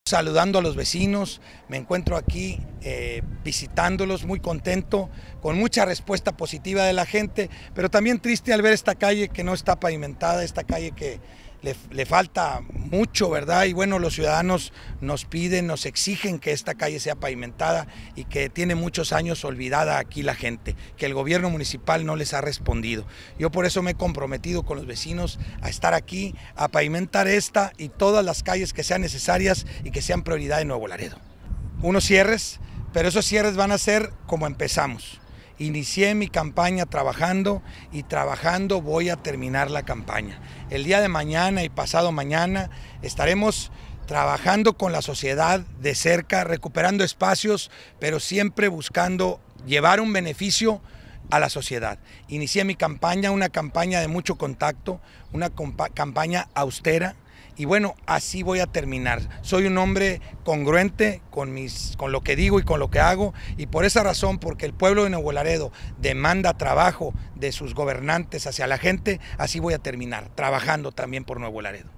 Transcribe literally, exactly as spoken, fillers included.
Saludando a los vecinos, me encuentro aquí eh, visitándolos, muy contento, con mucha respuesta positiva de la gente, pero también triste al ver esta calle que no está pavimentada, esta calle que le, le falta mucho, ¿verdad? Y bueno, los ciudadanos nos piden, nos exigen que esta calle sea pavimentada y que tiene muchos años olvidada aquí la gente, que el gobierno municipal no les ha respondido. Yo por eso me he comprometido con los vecinos a estar aquí, a pavimentar esta y todas las calles que sean necesarias y que sean prioridad de Nuevo Laredo. Unos cierres, pero esos cierres van a ser como empezamos. Inicié mi campaña trabajando y trabajando voy a terminar la campaña. El día de mañana y pasado mañana estaremos trabajando con la sociedad de cerca, recuperando espacios, pero siempre buscando llevar un beneficio a la sociedad. Inicié mi campaña, una campaña de mucho contacto, una campaña austera, y bueno, así voy a terminar. Soy un hombre congruente con, mis, con lo que digo y con lo que hago, y por esa razón, porque el pueblo de Nuevo Laredo demanda trabajo de sus gobernantes hacia la gente, así voy a terminar, trabajando también por Nuevo Laredo.